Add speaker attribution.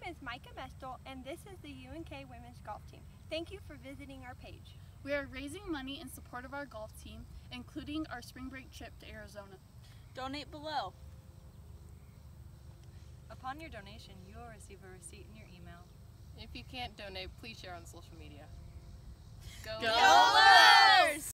Speaker 1: is Micah Mestel, and this is the UNK women's golf team. Thank you for visiting our page.
Speaker 2: We are raising money in support of our golf team, including our spring break trip to Arizona.
Speaker 3: Donate below.
Speaker 4: Upon your donation, you will receive a receipt in your email.
Speaker 5: If you can't donate, please share on social media.
Speaker 3: Go!